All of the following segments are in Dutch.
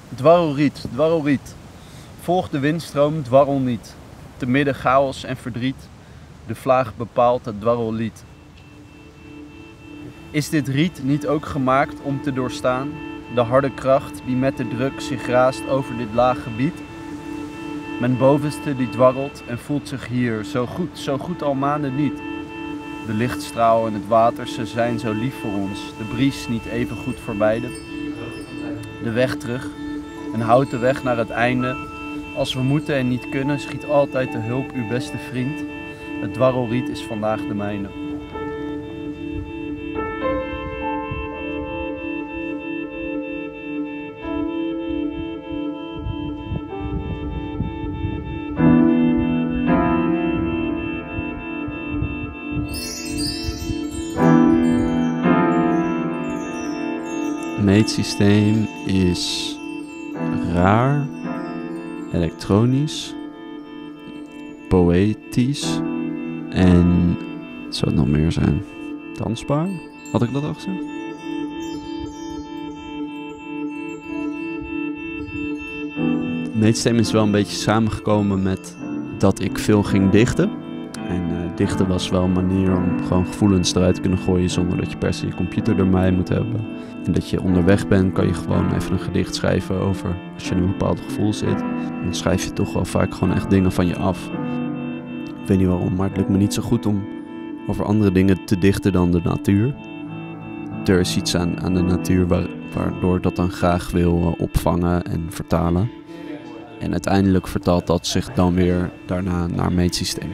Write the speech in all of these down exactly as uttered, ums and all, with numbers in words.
Dwarrelriet, dwarrelriet. Volg de windstroom, dwarrel niet. Te midden chaos en verdriet. De vlaag bepaalt het dwarrellied. Is dit riet niet ook gemaakt om te doorstaan? De harde kracht die met de druk zich raast over dit laag gebied? Mijn bovenste die dwarrelt en voelt zich hier zo goed, zo goed al maanden niet. De lichtstraal en het water, ze zijn zo lief voor ons. De bries niet even goed voor beiden. De weg terug, een houten weg naar het einde. Als we moeten en niet kunnen, schiet altijd de hulp uw beste vriend. Het dwarrelriet is vandaag de mijne. Het meetsysteem is raar, elektronisch, poëtisch en wat zou het nog meer zijn? Dansbaar? Had ik dat al gezegd? Het meetsysteem is wel een beetje samengekomen met dat ik veel ging dichten. En uh, dichten was wel een manier om gewoon gevoelens eruit te kunnen gooien zonder dat je per se je computer erbij moet hebben. En dat je onderweg bent, kan je gewoon even een gedicht schrijven over als je in een bepaald gevoel zit. En dan schrijf je toch wel vaak gewoon echt dingen van je af. Ik weet niet waarom, maar het lukt me niet zo goed om over andere dingen te dichten dan de natuur. Er is iets aan, aan de natuur waar, waardoor ik dat dan graag wil uh, opvangen en vertalen. En uiteindelijk vertaalt dat zich dan weer daarna naar meetsysteem.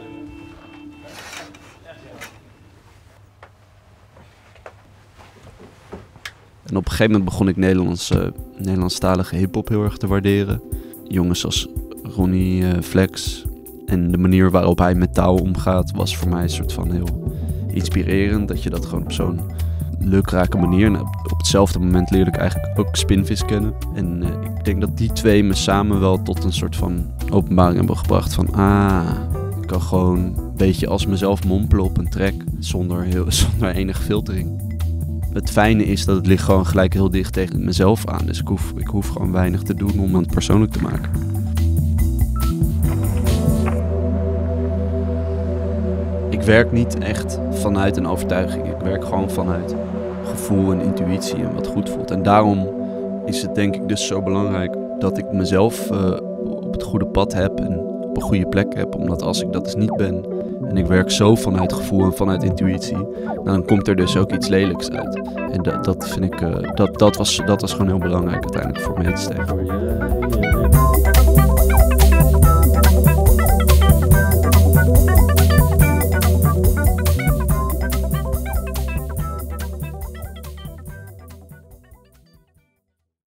En op een gegeven moment begon ik Nederlands, uh, Nederlandstalige hiphop heel erg te waarderen. Jongens als Ronnie uh, Flex en de manier waarop hij met taal omgaat was voor mij een soort van heel inspirerend. Dat je dat gewoon op zo'n lukrake manier... En op hetzelfde moment leerde ik eigenlijk ook Spinvis kennen. En uh, ik denk dat die twee me samen wel tot een soort van openbaring hebben gebracht van... Ah, ik kan gewoon een beetje als mezelf mompelen op een track zonder, heel, zonder enige filtering. Het fijne is dat het ligt gewoon gelijk heel dicht tegen mezelf aan. Dus ik hoef, ik hoef gewoon weinig te doen om het persoonlijk te maken. Ik werk niet echt vanuit een overtuiging. Ik werk gewoon vanuit gevoel en intuïtie en wat goed voelt. En daarom is het denk ik dus zo belangrijk dat ik mezelf uh, op het goede pad heb en op een goede plek heb. Omdat als ik dat dus niet ben en ik werk zo vanuit gevoel en vanuit intuïtie, dan komt er dus ook iets lelijks uit. En dat, dat vind ik, uh, dat, dat, was, dat was gewoon heel belangrijk uiteindelijk voor mij te steken.